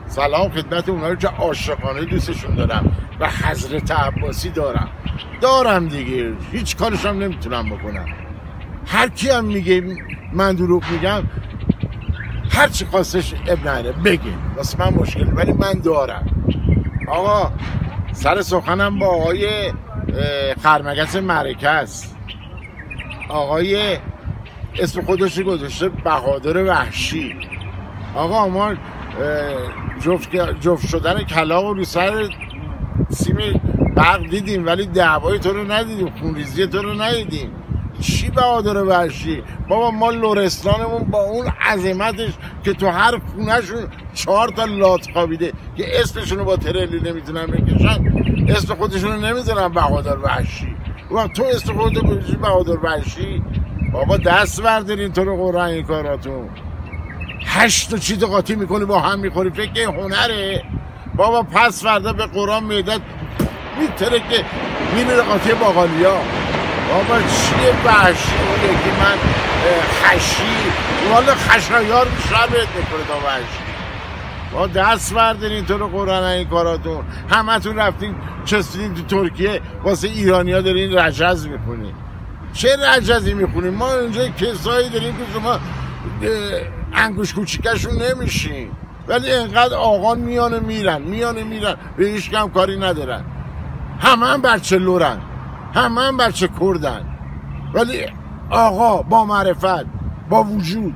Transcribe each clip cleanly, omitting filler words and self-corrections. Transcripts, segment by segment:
سلام خدمت اونایی که عاشقانه دوستشون دارم و حضرت عباسی دارم دیگه، هیچ کارش هم نمیتونم بکنم. هر کی هم میگه من دروغ میگم، هر چی خواستش اب نره بگه، واسه من مشکل، ولی من دارم. آقا سر سخنم با آقای خرمگس مرکز، آقای اسم خودش گذاشته بهادر وحشی. آقا ما جفت شدن کلاغ رو سر سیم برق دیدیم، ولی دعوای تو رو ندیدیم، خونریزی تو رو ندیدیم. چی بهادر وحشی؟ بابا ما لرستانمون با اون عظمتش که تو هر خونهشون 4 تا لات خوابیده که اسمشونو با ترلی نمیتونن بکشن، اسم خودشونو نمیذارن بهادر وحشی. و تو اسم خودتو بکشی بهادر وحشی؟ بابا دست بردارین تو رو قرآن این کاراتون. 8 تا چیز قاطی میکنی با هم میخوری، فکر که هنره؟ بابا پس فردا به قرآن میدد میتره که میره قاطی باقالیا. بابا چیه وحشی اونه که من خشی والا خشایار بیشتر بهت میکنه تا وحشی. با دست بردارین تو رو قرآن این کاراتون. همه تون رفتین چستین تو ترکیه واسه ایرانی ها دارین رجز میکنین. چه رجزی میخونیم؟ ما اینجا کسایی داریم که شما انگوش کوچیکشون نمیشین، ولی اینقدر آقا میانه میرن به هیچ کم کاری ندارن. همه بچه لورن، همه بچه کردن، ولی آقا با معرفت، با وجود.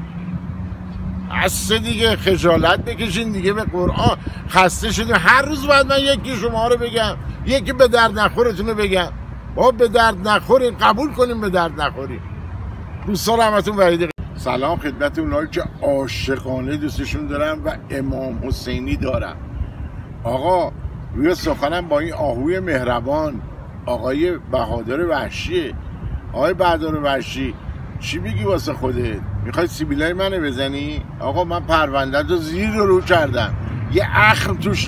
از دیگه خجالت بکشین دیگه، به قرآن خسته شدیم. هر روز باید من یکی شما رو بگم، یکی به درد نخورتون رو بگم. با به درد نخورین، قبول کنیم به درد نخورین. دوستان رحمتون وحیده. سلام خدمت اونایی که عاشقانه دوستشون دارم و امام حسینی دارم. آقا روی سخنم با این آهوی مهربان آقای بهادر وحشیه. آقای بهادر وحشی چی میگی واسه خودت؟ میخوای سیبیلای منو بزنی؟ آقا من پرونده رو زیر رو کردم، یه اخم توش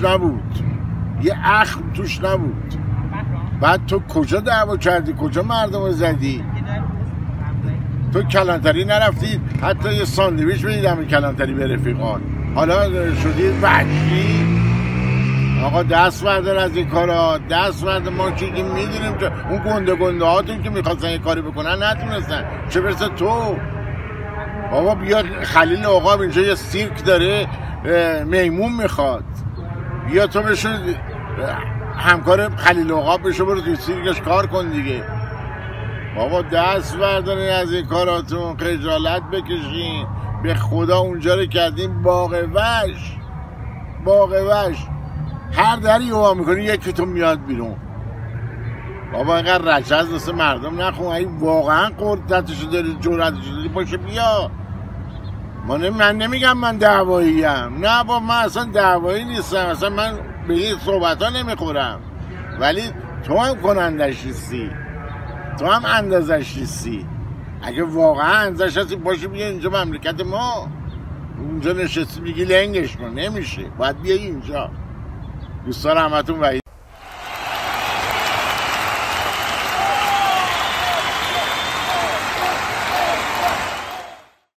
نبود. بعد تو کجا دعوا کردی؟ کجا مردم رو زدی؟ تو کلانتری نرفتید؟ حتی یه ساندویچ بدیدم این کلانتری به رفیقان، حالا شدید وحشی؟ آقا دست بردار از این کارا، دست بردار. ما که میدونیم که اون گنده هاتون که میخواستن یه کاری بکنن نتونستن، چه برسه تو. بابا بیا خلیل عقاب اینجا یه سیرک داره، میمون میخواد، بیا تو بشون همکار خلیل عقاب بشو، برو توی سیرکش کار کن دیگه. بابا دست بردارین از این کاراتون، خجالت بکشین. به خدا اونجا رو کردیم باغ وش. هر دری وا میکنی یکی تو میاد بیرون. بابا اینقدر رجز واسه مردم نخون. اگه واقعا قدرتشو داری، جرأتشو داری، باشه بیا. من نمیگم من دعواییم، نه با من اصلا دعوایی نیستم، اصلا من به این صحبت ها نمیخورم، ولی تو هم کنندش نیستی، تو هم اندازش نیستی. اگه واقعا اندازش هستی باشه بیا اینجا مملکت ما. اونجا نشستی میگی لنگش کن، نمیشه، باید بیایی اینجا. دوستان رحمتون وحید.